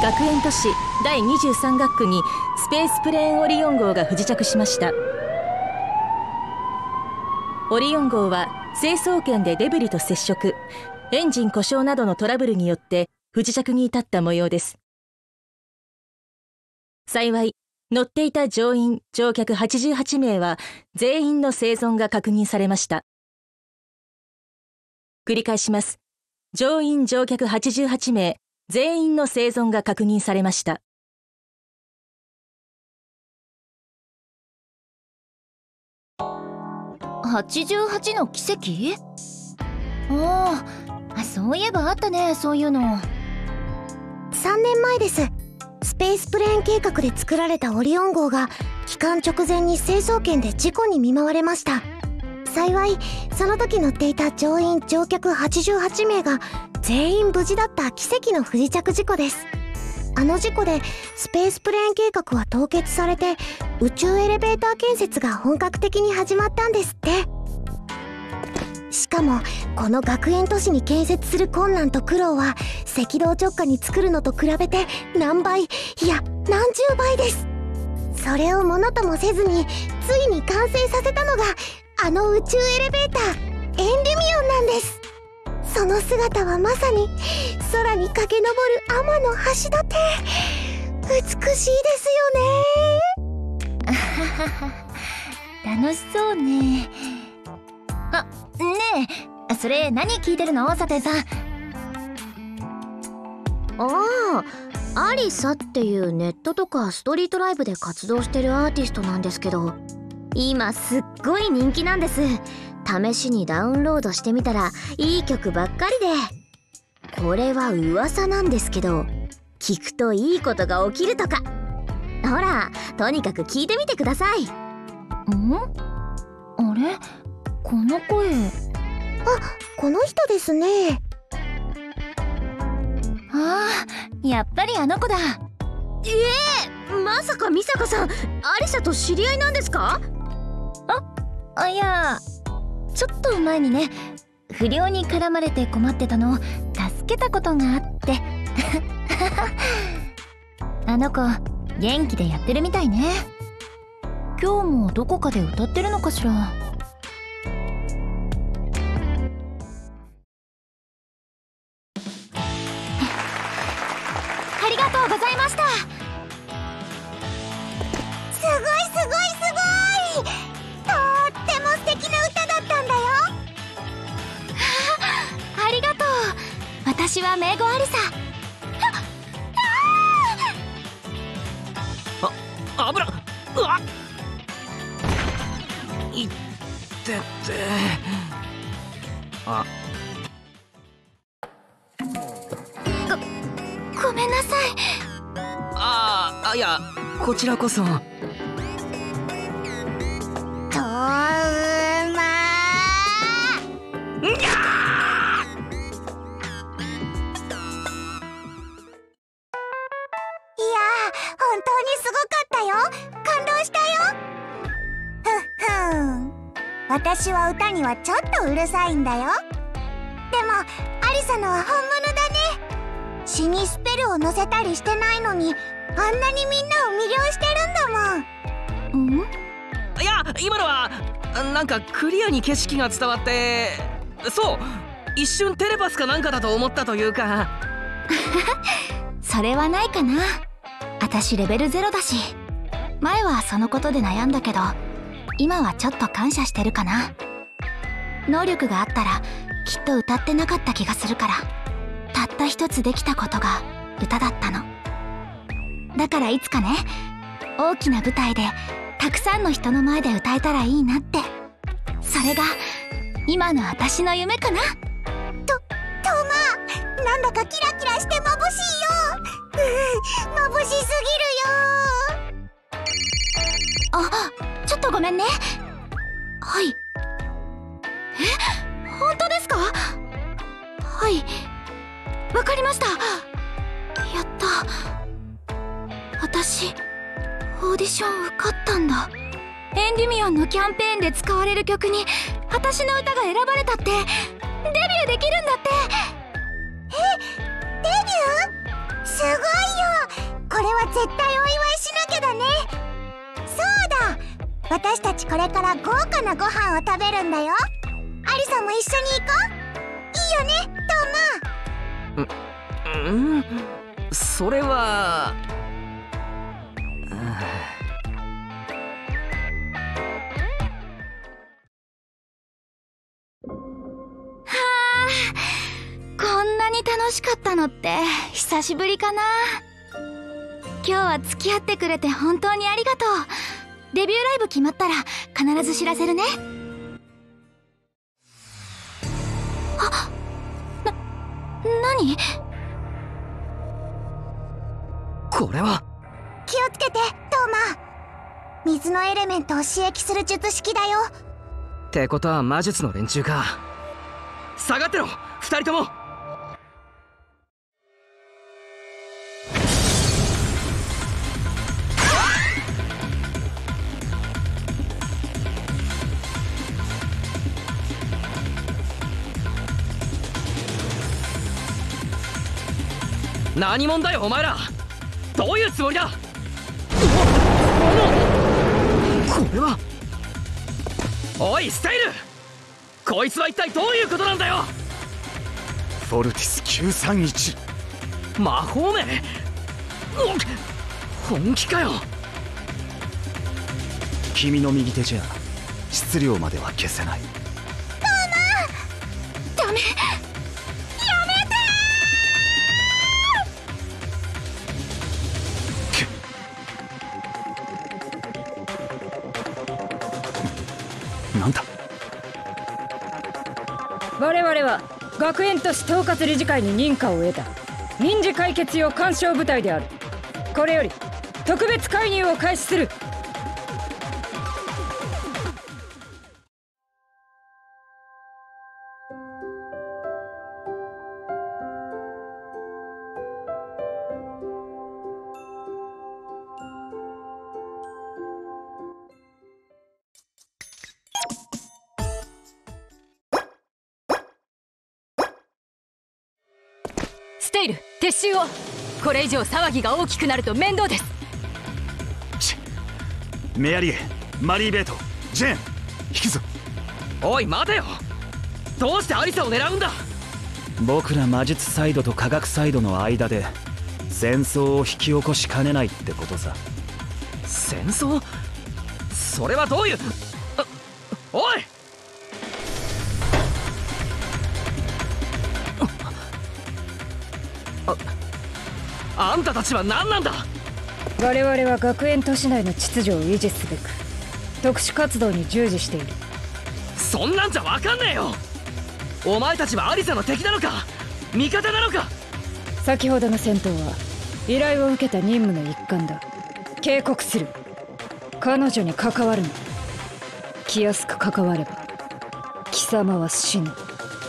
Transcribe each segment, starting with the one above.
学園都市第23学区にスペースプレーンオリオン号が不時着しました。オリオン号は成層圏でデブリと接触、エンジン故障などのトラブルによって不時着に至った模様です。幸い乗っていた乗員・乗客88名は全員の生存が確認されました。繰り返します。乗員・乗客88名全員の生存が確認されました。 88の奇跡？そういえばあったね、そういうの。 3年前です。スペースプレーン計画で作られたオリオン号が帰還直前に成層圏で事故に見舞われました。幸いその時乗っていた乗員・乗客88名が全員無事だった奇跡の不時着事故です。あの事故でスペースプレーン計画は凍結されて、宇宙エレベーター建設が本格的に始まったんですって。しかもこの学園都市に建設する困難と苦労は赤道直下に作るのと比べて何倍、いや何十倍です。それをものともせずについに完成させたのがあの宇宙エレベーターエンデュミオンなんです。その姿はまさに空に駆け上る天の橋立。美しいですよね。 楽しそうね。ねえ、それ何聞いてるの、サテンさん。 アリサっていうネットとかストリートライブで活動してるアーティストなんですけど、今すっごい人気なんです。試しにダウンロードしてみたらいい曲ばっかりで。これは噂なんですけど、聞くといいことが起きるとか。ほら、とにかく聞いてみてください。 あれ、この声。 この人ですね。 やっぱりあの子だ。 まさか美坂さん、アリサと知り合いなんですか？ いや、ちょっと前にね、不良に絡まれて困ってたのを助けたことがあってあの子元気でやってるみたいね。今日もどこかで歌ってるのかしら。ありがとうございました。 すごいすごいすごい、とっても素敵な歌だったんだよ。 ありがとう。私は名護アリサ。 危なっ。うわっ、いってって。 ごめんなさい。 いや、こちらこそ。 本当にすごかったよ。感動したよ。私は歌にはちょっとうるさいんだよ。でもアリサのは本物だね。詩にスペルを載せたりしてないのにあんなにみんなを魅了してるんだもん。 いや、今のはなんかクリアに景色が伝わって、そう、一瞬テレパスかなんかだと思ったというかそれはないかな。私レベル0だし。前はそのことで悩んだけど、今はちょっと感謝してるかな。能力があったらきっと歌ってなかった気がするから、たった一つできたことが歌だったの。だからいつかね、大きな舞台でたくさんの人の前で歌えたらいいなって。それが今の私の夢かな。 トマ、なんだかキラキラして眩しいよ。眩しすぎるよ。 ちょっとごめんね。はい。本当ですか？はい、わかりました。やった。私オーディション受かったんだ。エンデュミオンのキャンペーンで使われる曲に私の歌が選ばれたって。デビューできるんだって。 デビュー？すごいよ。 絶対お祝いしなきゃだね。そうだ、私たちこれから豪華なご飯を食べるんだよ。アリサも一緒に行こう。いいよね、トーマ。 それは。 こんなに楽しかったのって久しぶりかな。今日は付き合ってくれて本当にありがとう。デビューライブ決まったら必ず知らせるね。何？ これは。 気をつけて、トーマ。水のエレメントを刺激する術式だよ。 ってことは魔術の連中か。下がってろ、二人とも。何者だよお前ら。どういうつもりだ。これは。おいスタイル、こいつは一体どういうことなんだよ。 フォルティス931。 魔法名。本気かよ。 君の右手じゃ質量までは消せない。 ダメ。 なんだ。 我々は学園都市統括理事会に認可を得た民事解決用干渉部隊である。これより特別介入を開始する。 ステイル、撤収を。これ以上騒ぎが大きくなると面倒です。 メアリエ、マリーベート、ジェーン、引くぞ。 おい待てよ。どうしてアリサを狙うんだ。 僕ら魔術サイドと科学サイドの間で戦争を引き起こしかねないってことさ。 戦争？それはどういう。おい。あんたたちは何なんだ。 我々は学園都市内の秩序を維持すべく特殊活動に従事している。 そんなんじゃ分かんねえよ。お前たちはアリサの敵なのか味方なのか。 先ほどの戦闘は依頼を受けた任務の一環だ。警告する。彼女に関わるな。気安く関われば貴様は死ぬ。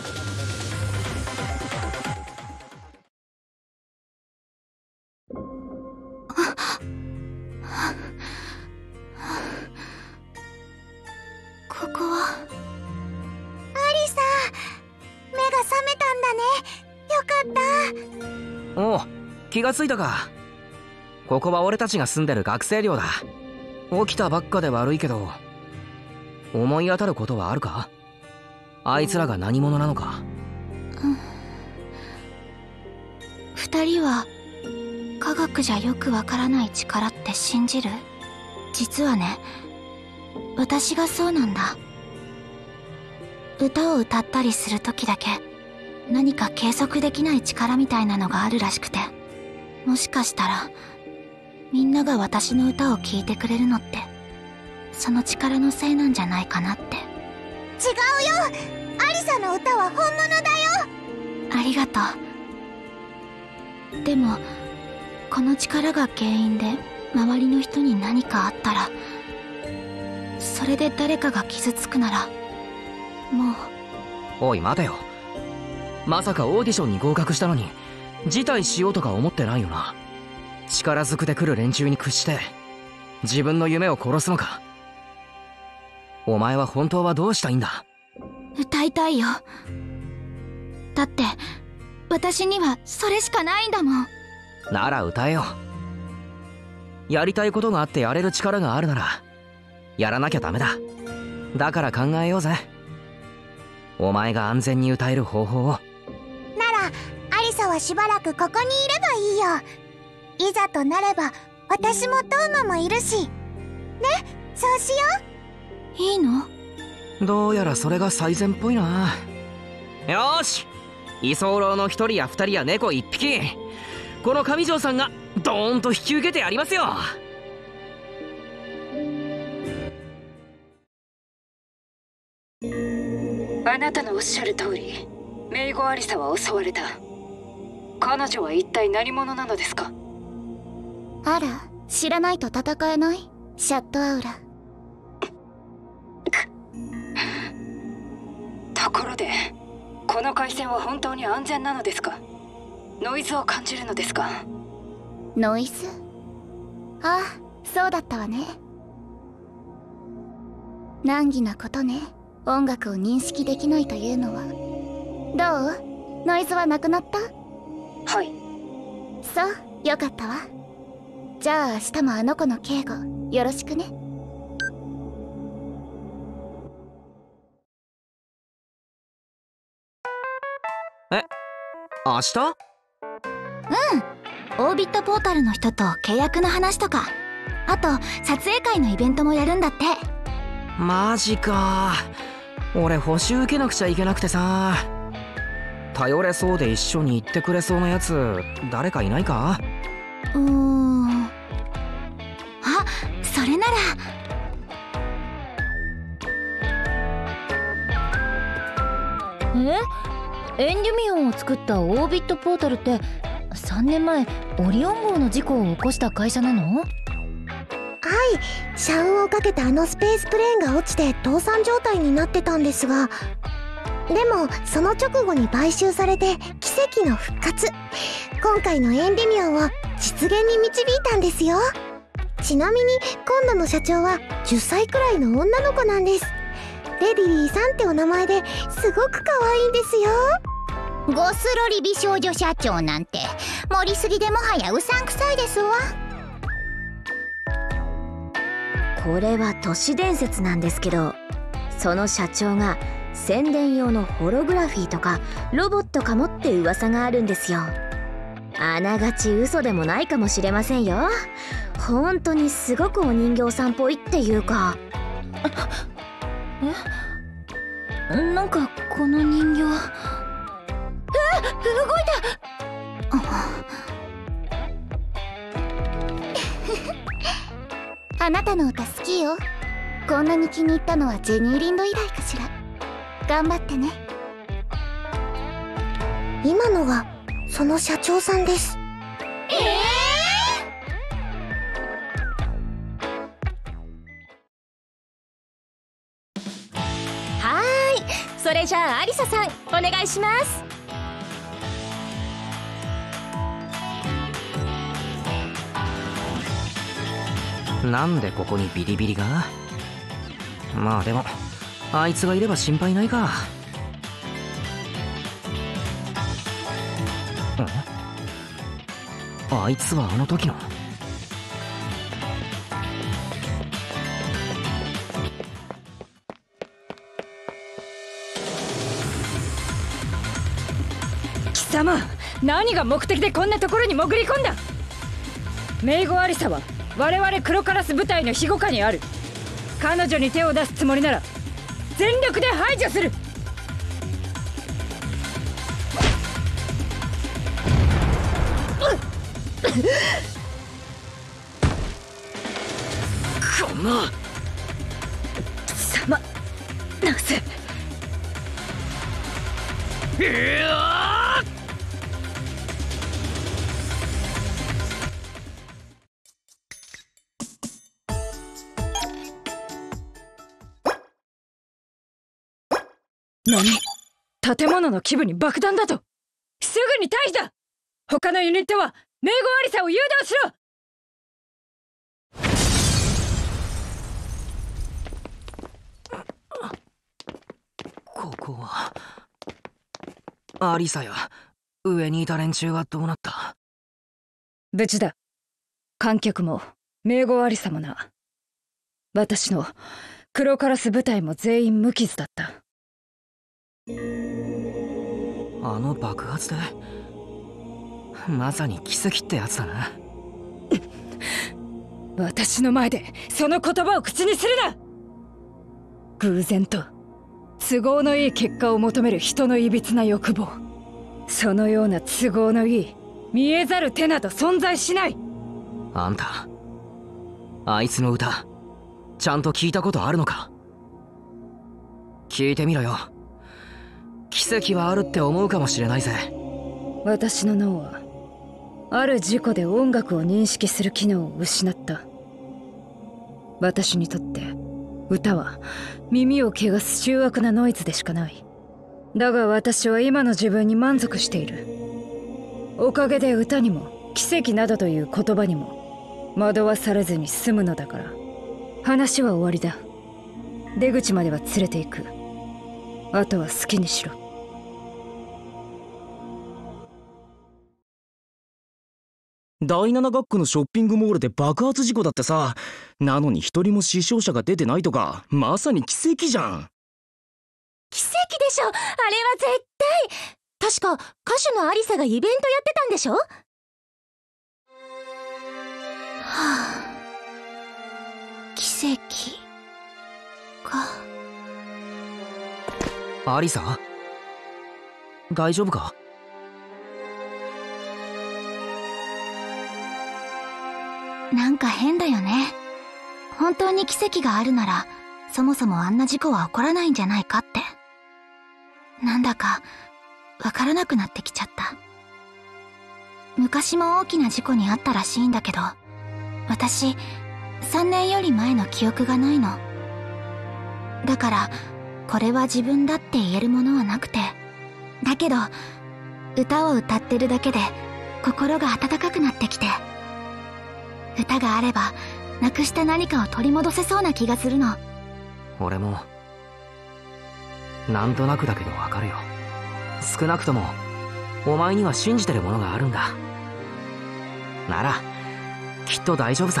ここは。 アリサ、目が覚めたんだね。よかった。 おう、気がついたか。ここは俺たちが住んでる学生寮だ。起きたばっかで悪いけど、思い当たることはあるか。あいつらが何者なのか。 二人は科学じゃよくわからない力って信じる？実はね、私がそうなんだ。歌を歌ったりする時だけ何か計測できない力みたいなのがあるらしくて、もしかしたらみんなが私の歌を聴いてくれるのってその力のせいなんじゃないかなって。 違うよ、アリサの歌は本物だよ。 ありがとう。でもこの力が原因で周りの人に何かあったら、それで誰かが傷つくならもう。 おい待てよ。まさかオーディションに合格したのに辞退しようとか思ってないよな。力ずくで来る連中に屈して自分の夢を殺すのか。お前は本当はどうしたいんだ。 歌いたいよ。だって私にはそれしかないんだもん。 なら歌えよ。 やりたいことがあってやれる力があるならやらなきゃダメだ。だから考えようぜ。お前が安全に歌える方法を。 ならアリサはしばらくここにいればいいよ。いざとなれば私もトーマもいるしね。そうしよう。いいの？ どうやらそれが最善っぽいな。よーし、居候の1人や2人や猫1匹、この上条さんがドーンと引き受けてやりますよ。 あなたのおっしゃる通り、メイゴアリサは襲われた。彼女は一体何者なのですか？ あら、知らないと戦えない？シャットアウラ。 ところで、この回線は本当に安全なのですか？ノイズを感じるのですか？ ノイズ？ああ、そうだったわね。難儀なことね。音楽を認識できないというのは。どう？ノイズはなくなった？ はい。 そう、よかったわ。じゃあ明日もあの子の警護よろしくね。 え、明日？ オービットポータルの人と契約の話とか、あと撮影会のイベントもやるんだって。 マジか。俺補習受けなくちゃいけなくてさ。頼れそうで一緒に行ってくれそうなやつ誰かいないか？ あ、それなら。 エンデュミオンを作ったオービットポータルって3年前オリオン号の事故を起こした会社なの？はい、 社運をかけたあのスペースプレーンが落ちて倒産状態になってたんですが、でもその直後に買収されて奇跡の復活。今回のエンデュミオンを実現に導いたんですよ。ちなみに今度の社長は10歳くらいの女の子なんです。レディリーさんってお名前ですごく可愛いんですよ。 ゴスロリ美少女社長なんて盛りすぎでもはやうさんくさいですわ。 これは都市伝説なんですけど、その社長が宣伝用のホログラフィーとかロボットかもって噂があるんですよ。あながち嘘でもないかもしれませんよ。本当にすごくお人形さんっぽいっていうか。 なんかこの人形、動いたあなたの歌好きよ。こんなに気に入ったのはジェニーリンド以来かしら。頑張ってね。今のがその社長さんです。 それじゃあアリサさんお願いします。 なんでここにビリビリが？まあでもあいつがいれば心配ないか。あいつはあの時の。 貴様、何が目的でこんなところに潜り込んだ？メイゴアリサは我々黒カラス部隊の庇護下にある。彼女に手を出すつもりなら全力で排除する。 こんな貴様、なぜ？ 何？建物の基部に爆弾だと？すぐに退避だ！他のユニットはメイゴアリサを誘導しろ！ ここはアリサや上にいた連中はどうなった？ 無事だ。観客も名護ありさもな。私の黒カラス部隊も全員無傷だった。 あの爆発でまさに奇跡ってやつだな。 私の前でその言葉を口にするな。偶然と都合のいい結果を求める人のいびつな欲望、そのような都合のいい見えざる手など存在しない。 あんた、あいつの歌ちゃんと聞いたことあるのか？聞いてみろよ。奇跡はあるって思うかもしれないぜ。 私の脳はある事故で音楽を認識する機能を失った。私にとって歌は耳を汚す醜悪なノイズでしかない。だが私は今の自分に満足している。おかげで歌にも奇跡などという言葉にも惑わされずに済むのだから、話は終わりだ。出口までは連れて行く。あとは好きにしろ。 第七学区のショッピングモールで爆発事故だってさ。なのに一人も死傷者が出てないとか、まさに奇跡じゃん。 奇跡でしょ、あれは絶対。確か歌手のアリサがイベントやってたんでしょ。はあ、奇跡か。 アリサ、大丈夫か？ なんか変だよね。本当に奇跡があるなら、そもそもあんな事故は起こらないんじゃないかって。なんだかわからなくなってきちゃった。昔も大きな事故にあったらしいんだけど、私3年より前の記憶がないの。だからこれは自分だって言えるものはなくて、だけど歌を歌ってるだけで心が温かくなってきて、歌があればなくした何かを取り戻せそうな気がするの。 俺もなんとなくだけどわかるよ。少なくともお前には信じてるものがあるんだ。ならきっと大丈夫さ。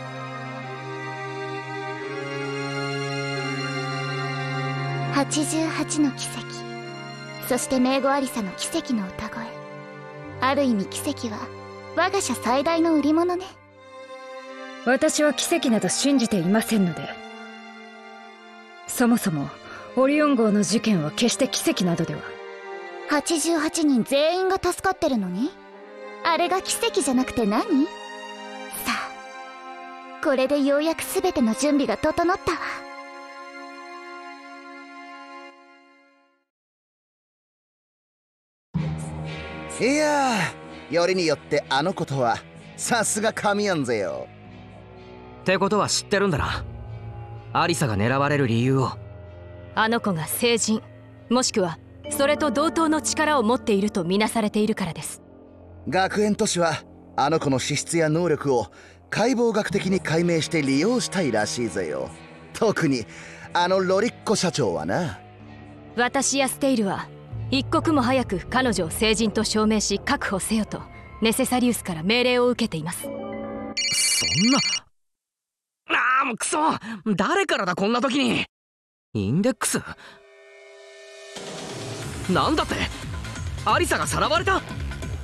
88の奇跡、そして名護ありさの奇跡の歌声。ある意味奇跡は我が社最大の売り物ね。 私は奇跡など信じていませんので。そもそもオリオン号の事件は決して奇跡などでは。 88人全員が助かってるのに、あれが奇跡じゃなくて何？さあ、これでようやく全ての準備が整ったわ。 いやー、よりによってあの子とはさすが神やんぜよ。 ってことは知ってるんだな、アリサが狙われる理由を。 あの子が聖人、もしくはそれと同等の力を持っているとみなされているからです。 学園都市はあの子の資質や能力を解剖学的に解明して利用したいらしいぜよ。特にあのロリッコ社長はな。 私やステイルは一刻も早く彼女を聖人と証明し確保せよとネセサリウスから命令を受けています。 そんな、ああもうクソ、誰からだこんな時に。インデックスなんだって、アリサがさらわれた。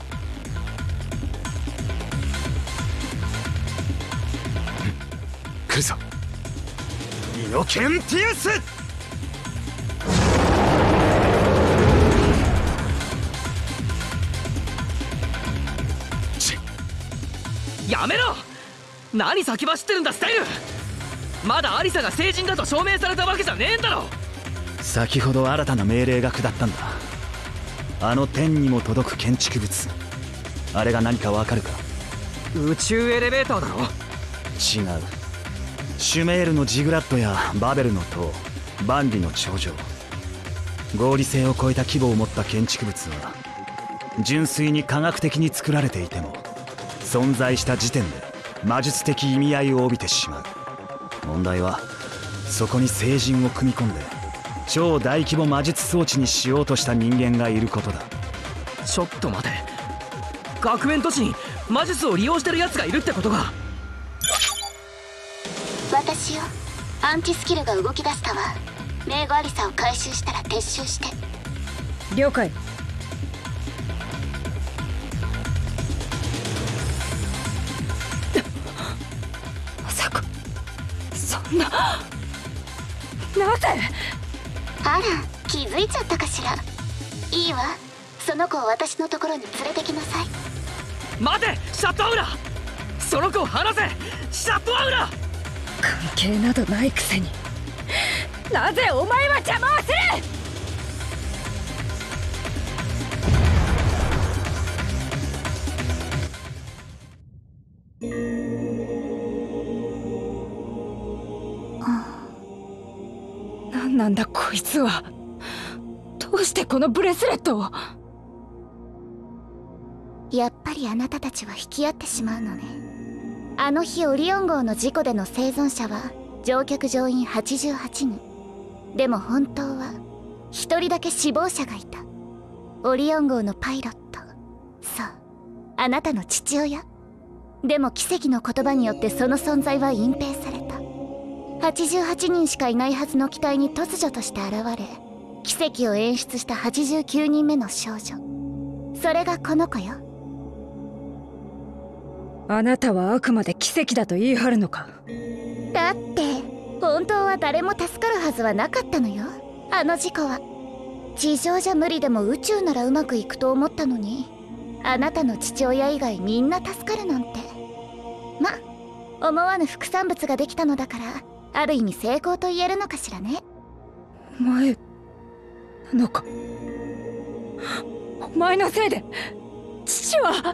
来るぞイノケンティウス。 やめろ、何先走ってるんだスタイル。まだアリサが聖人だと証明されたわけじゃねえんだろ。 先ほど新たな命令が下ったんだ。あの天にも届く建築物、あれが何かわかるか？ 宇宙エレベーターだろ。 違う。シュメールのジグラッドやバベルの塔、万里の長城、合理性を超えた規模を持った建築物は純粋に科学的に作られていても存在した時点で魔術的意味合いを帯びてしまう。問題はそこに聖人を組み込んで超大規模魔術装置にしようとした人間がいることだ。 ちょっと待て、学園都市に魔術を利用してる奴がいるってことか。 私よ。アンチスキルが動き出したわ。メイゴアリサを回収したら撤収して。 了解。まさかそんな。なぜ。 あら、気づいちゃったかしら。いいわ、その子を私のところに連れてきなさい。 待て、シャットアウラ、その子を離せ、シャットアウラ。 関係などないくせに、なぜお前は邪魔をする。何なんだこいつは。どうしてこのブレスレットを。 やっぱりあなたたちは引き合ってしまうのね。あの日オリオン号の事故での生存者は乗客乗員88人。でも本当は1人だけ死亡者がいた。オリオン号のパイロット。そう、あなたの父親。でも奇跡の言葉によってその存在は隠蔽された。88人しかいないはずの機体に突如として現れ、奇跡を演出した89人目の少女。それがこの子よ。 あなたはあくまで奇跡だと言い張るのか。 だって本当は誰も助かるはずはなかったのよ、あの事故は。地上じゃ無理でも宇宙ならうまくいくと思ったのに、あなたの父親以外みんな助かるなんて。ま、思わぬ副産物ができたのだから、ある意味成功と言えるのかしらね。 お前なのか。お前のせいで父は。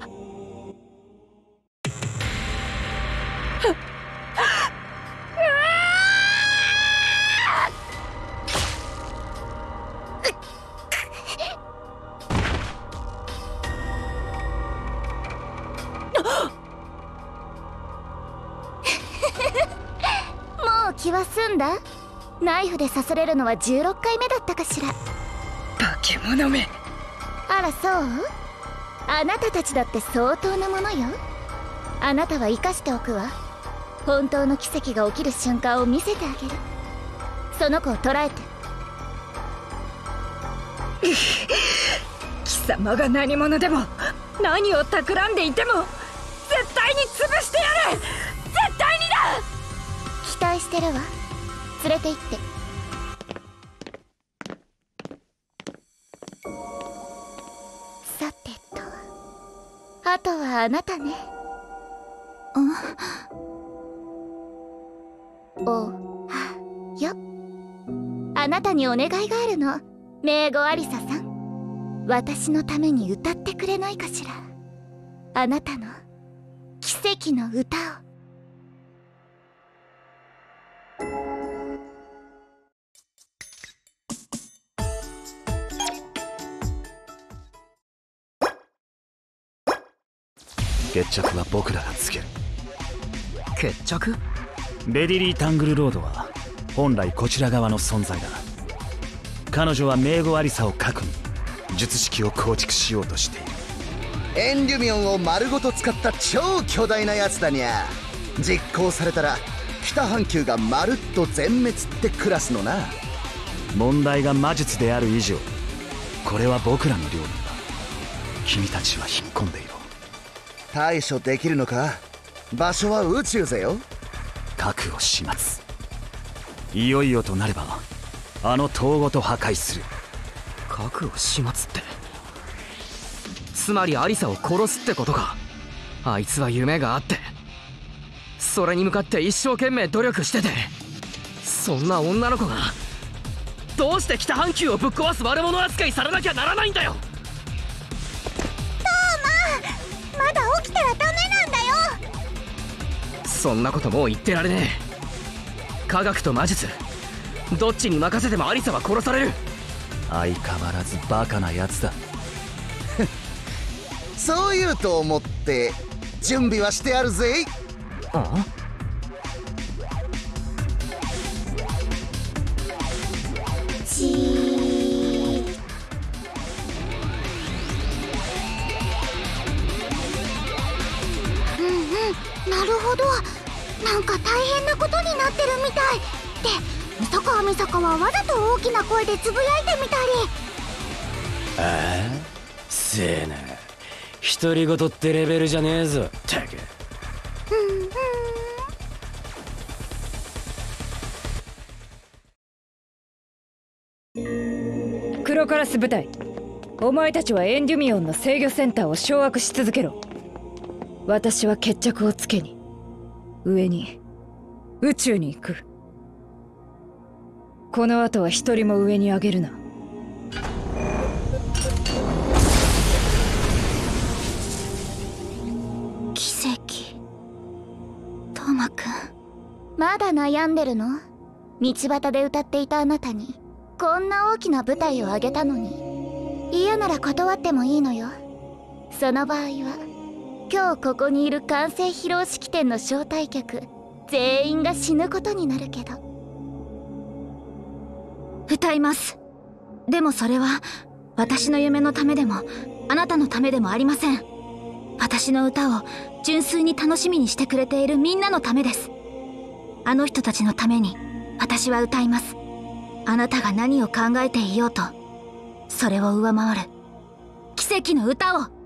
もう気は済んだ？ナイフで刺されるのは16回目だったかしら。 化け物め。 あらそう？あなたたちだって相当なものよ。あなたは生かしておくわ。本当の奇跡が起きる瞬間を見せてあげる。その子を捕らえて。 貴様が何者でも何を企んでいても絶対に潰してやる。絶対にだ。 期待してるわ。連れて行って。さてと、あとはあなたね。おはよ。あなたにお願いがあるの、メイゴアリサさん。私のために歌ってくれないかしら。あなたの奇跡の歌を。 決着は僕らがつける。 決着？ ベリリー・タングルロードは本来こちら側の存在だ。彼女はメイゴアリサを核に術式を構築しようとしている。 エンデュミオンを丸ごと使った超巨大なやつだにゃ。実行されたら北半球がまるっと全滅ってクラスのな。 問題が魔術である以上、これは僕らの領域だ。君たちは引っ込んでいろ。 対処できるのか？場所は宇宙ぜよ。 核を始末。いよいよとなればあの塔ごと破壊する。 核を始末って、つまりアリサを殺すってことか。あいつは夢があって、それに向かって一生懸命努力してて、そんな女の子がどうして北半球をぶっ壊す悪者扱いされなきゃならないんだよ。 まだ起きたらダメなんだよ。 そんなこともう言ってられねえ。科学と魔術、どっちに任せてもアリサは殺される。 相変わらずバカなやつだ。 そう言うと思って準備はしてあるぜ。 あなるほど、 なんか大変なことになってるみたいで、美坂はわざと大きな声でつぶやいてみたり。 ああ、せえな、独り言ってレベルじゃねえぞたく。 黒カラス部隊、お前たちはエンデュミオンの制御センターを掌握し続けろ。私は決着をつけに上に宇宙に行く。この後は一人も上に上げるな。 奇跡。トーマくん、 まだ悩んでるの？道端で歌っていたあなたにこんな大きな舞台をあげたのに。嫌なら断ってもいいのよ。その場合は今日ここにいる完成披露式典の招待客全員が死ぬことになるけど。 歌います。でもそれは私の夢のためでもあなたのためでもありません。私の歌を純粋に楽しみにしてくれているみんなのためです。あの人たちのために私は歌います。あなたが何を考えていようと、それを上回る奇跡の歌を。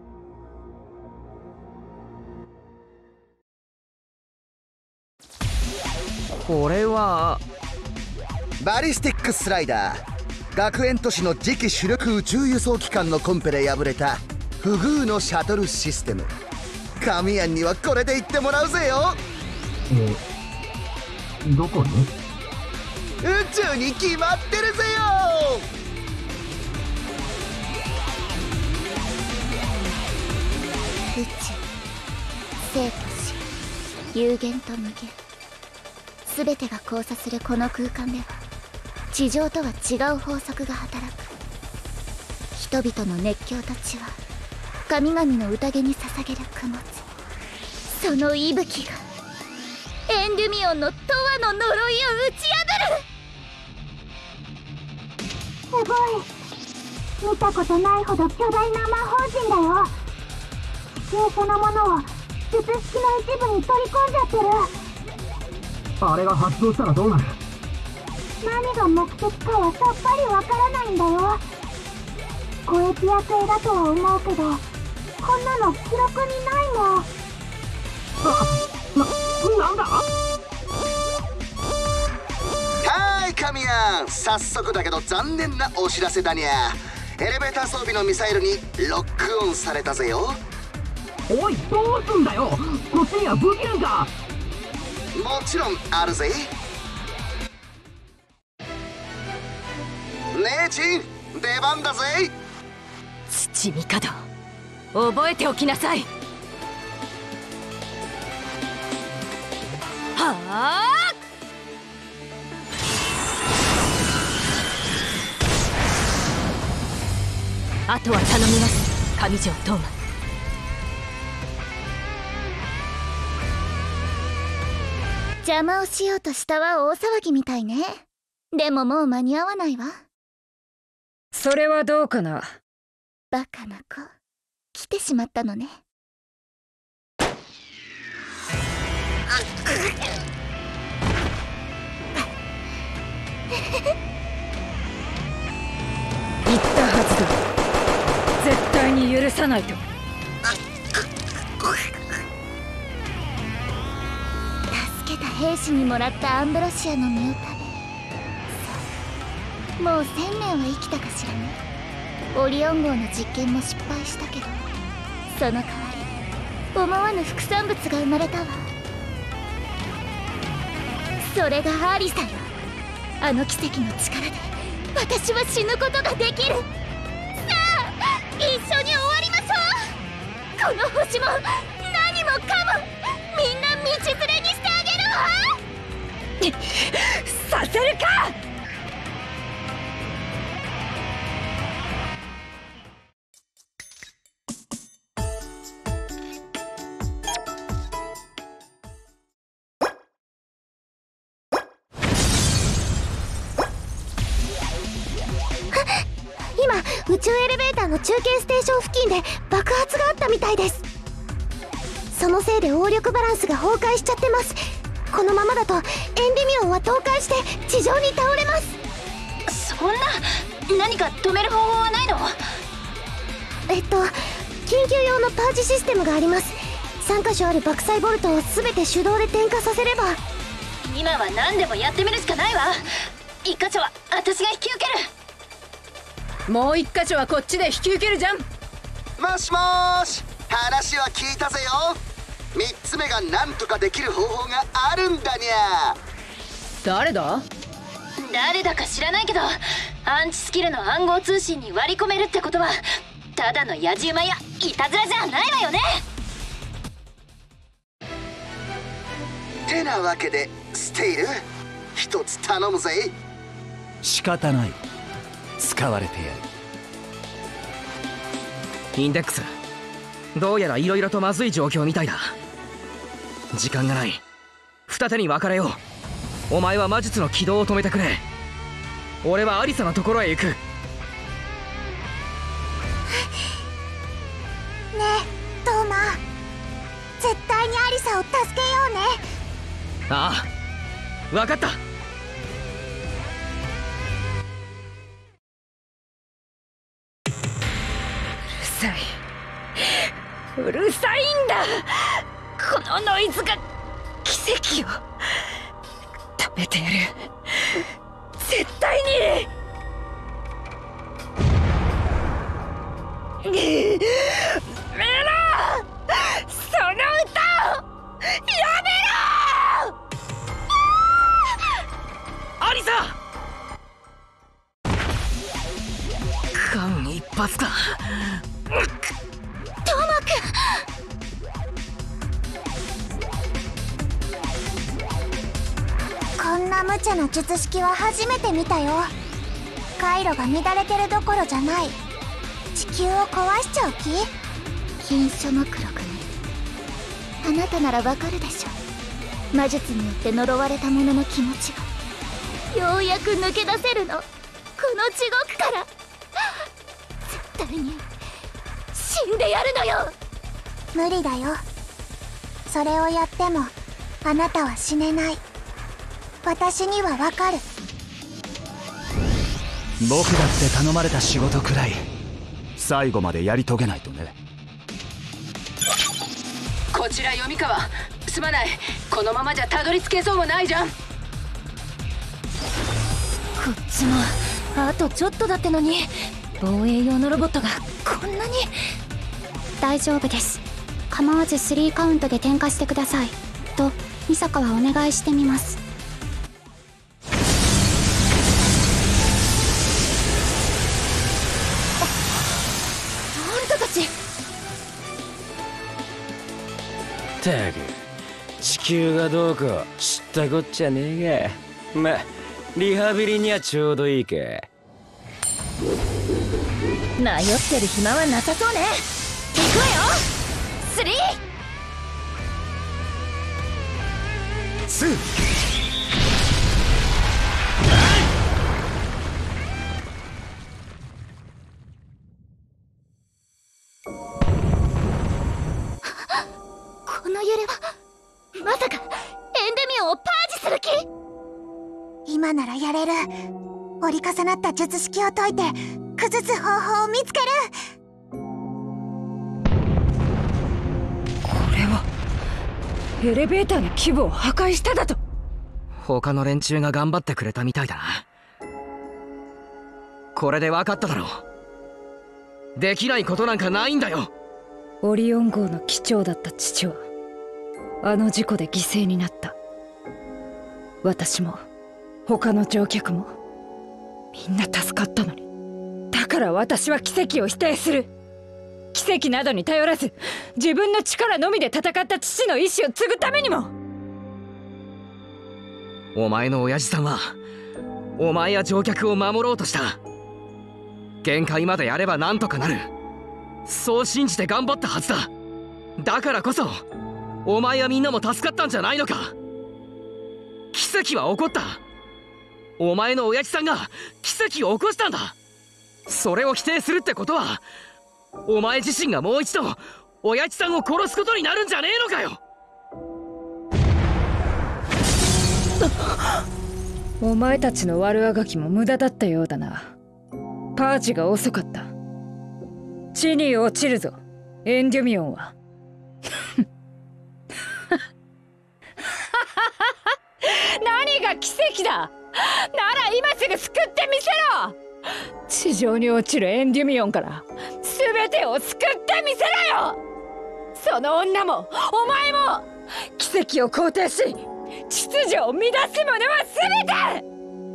これはバリスティックスライダー。学園都市の次期主力宇宙輸送機関のコンペで敗れた不遇のシャトルシステム。神谷にはこれで言ってもらうぜよ。 どこに？ 宇宙に決まってるぜよ。 宇宙、生と死、有限と無限、全てが交差するこの空間では地上とは違う法則が働く。人々の熱狂たちは神々の宴に捧げる供物。その息吹がエンデュミオンの永遠の呪いを打ち破る。 すごい、見たことないほど巨大な魔法陣だよ。地球そのものを術式の一部に取り込んじゃってる。 あれが発動したらどうなる？ 何が目的かはさっぱりわからないんだよ。コエティア製だとは思うけど、こんなの記録にないもん。 なんだ？ はい、神谷、早速だけど残念なお知らせだにゃ。エレベーター装備のミサイルにロックオンされたぜよ。 おい、どうすんだよ。こっちには武器なんか。 もちろんあるぜ。姉ちん、出番だぜ。 土帝、覚えておきなさい。はあ、あとは頼みます、上条トーマ。 邪魔をしようとしたは大騒ぎみたいね。でももう間に合わないわ。 それはどうかな。 バカな子、来てしまったのね。 言ったはずだ。絶対に許さないと。 助けた兵士にもらったアンブロシアの実を食べ、もう1000年は生きたかしらね。オリオン号の実験も失敗したけど、その代わり思わぬ副産物が生まれたわ。それがアリサよ。あの奇跡の力で私は死ぬことができる。さあ、一緒に終わりましょう。この星も何もかもみんな道連れにしてあげるわ。 させるか。 宇宙エレベーターの中継ステーション付近で爆発があったみたいです。そのせいで応力バランスが崩壊しちゃってます。 このままだとエンデミオンは倒壊して地上に倒れます。 そんな、何か止める方法はないの？ 緊急用のパージシステムがあります。3箇所ある爆砕ボルトを全て手動で点火させれば。 今は何でもやってみるしかないわ。1箇所は私が引き受ける。 もう1箇所はこっちで引き受けるじゃん。 もしもーし、話は聞いたぜよ。3つ目が何とかできる方法があるんだにゃ。 誰だか知らないけど、アンチスキルの暗号通信に割り込めるってことはただのやじ馬やいたずらじゃないわよね。 てなわけでステイル、一つ頼むぜ。 仕方ない、使われてやる。 インデックス、どうやら色々とまずい状況みたいだ。時間がない。二手に分かれよう。お前は魔術の起動を止めてくれ。俺はアリサのところへ行く。 ねえトーマ、絶対にアリサを助けようね。 ああ、分かった。 うるさいんだ。このノイズが奇跡を止めてやる。絶対に。メラ、その歌をやめろ。 アリサ、間一髪か。 トーマくん、こんな無茶な術式は初めて見たよ。回路が乱れてるどころじゃない。地球を壊しちゃう気？ 金書マクロかね。あなたならわかるでしょ。魔術によって呪われた者の気持ちがようやく抜け出せるの、この地獄から。絶対に死んでやるのよ。 無理だよ。それをやってもあなたは死ねない。私にはわかる。 僕だって頼まれた仕事くらい最後までやり遂げないとね。 こちら読川、すまない。このままじゃたどり着けそうもないじゃん。こっちもあとちょっとだってのに、防衛用のロボットがこんなに。 大丈夫です。構わず3カウントで点火してくださいとミサカはお願いしてみます。 あんたたち。 ったく地球がどうか知ったこっちゃねえが、ま、リハビリにはちょうどいいか。 迷ってる暇はなさそうね。行くわよ。この揺れはまさかエンデミオンをパージする気？ 今ならやれる。折り重なった術式を解いて崩す方法を見つける。 これはエレベーターの基部を破壊しただと。 他の連中が頑張ってくれたみたいだな。これで分かっただろう。できないことなんかないんだよ。 オリオン号の機長だった父はあの事故で犠牲になった。私も他の乗客もみんな助かったのに。だから私は奇跡を否定する。奇跡などに頼らず自分の力のみで戦った父の意志を継ぐためにも。 お前の親父さんはお前や乗客を守ろうとした。限界までやればなんとかなる、そう信じて頑張ったはずだ。だからこそお前やみんなも助かったんじゃないのか。奇跡は起こった。お前の親父さんが奇跡を起こしたんだ。それを否定するってことはお前自身がもう一度親父さんを殺すことになるんじゃねえのかよ。 お前たちの悪あがきも無駄だったようだな。パーチが遅かった。地に落ちるぞ、エンデュミオンは。何が奇跡だ。なら今すぐ救ってみせろ。地上に落ちるエンデュミオンから全てを救ってみせろよ。その女もお前も奇跡を肯定し秩序を乱す者は全て。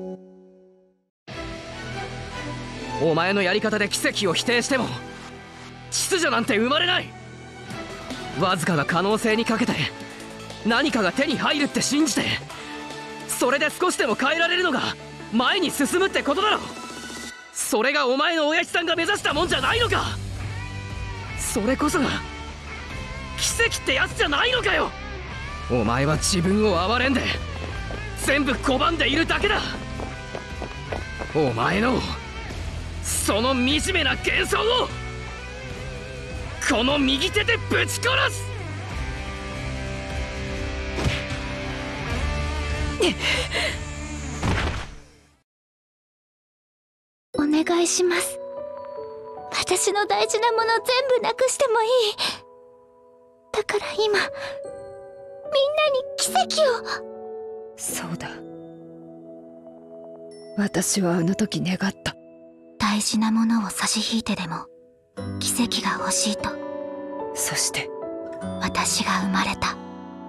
お前のやり方で奇跡を否定しても秩序なんて生まれない。わずかな可能性にかけて何かが手に入るって信じて、それで少しでも変えられるのが前に進むってことだろ。それがお前の親父さんが目指したもんじゃないのか。それこそが奇跡ってやつじゃないのかよ。お前は自分を憐れんで全部拒んでいるだけだ。お前のその惨めな幻想をこの右手でぶち殺す。 お願いします。私の大事なもの全部なくしてもいい。だから今みんなに奇跡を。 そうだ、私はあの時願った。 大事なものを差し引いてでも奇跡が欲しいと。 そして私が生まれた。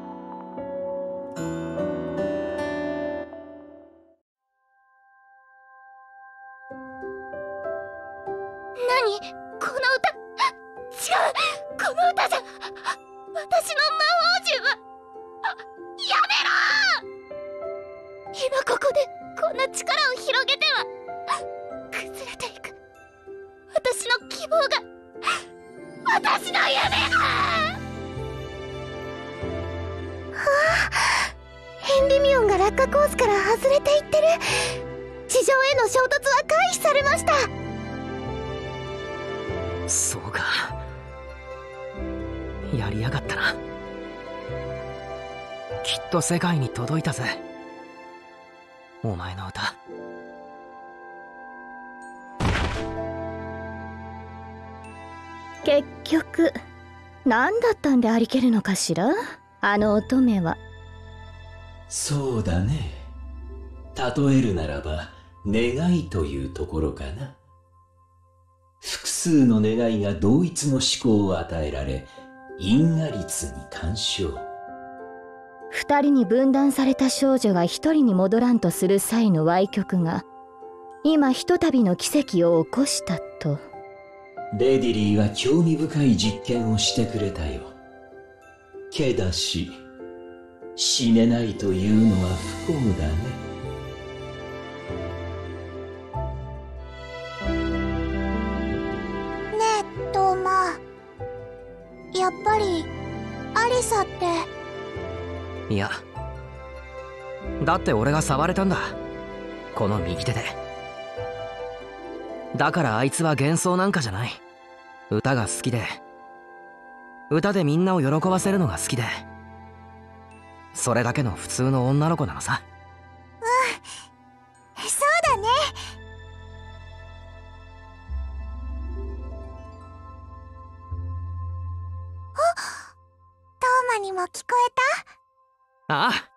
何この歌。違う、この歌じゃ私の魔法陣は。やめろ。今ここでこんな力を広げては崩れていく私の希望が、私の夢が。 エンディミオンが落下コースから外れていってる。地上への衝突は回避されました。 そうか、やりやがったな。きっと世界に届いたぜ、お前の歌。 結局何だったんでありけるのかしら、あの乙女は。 そうだね。例えるならば願いというところかな。複数の願いが同一の思考を与えられ、因果率に干渉。 二人に分断された少女が一人に戻らんとする際の歪曲が今ひとたびの奇跡を起こしたと。 レディリーは興味深い実験をしてくれたよ。けだし死ねないというのは不幸だね。 やっぱりアリサって。 いや、だって俺が触れたんだ、この右手で。だからあいつは幻想なんかじゃない。歌が好きで、歌でみんなを喜ばせるのが好きで、それだけの普通の女の子なのさ。 うん、そうだね。トーマにも聞こえた？ ああ、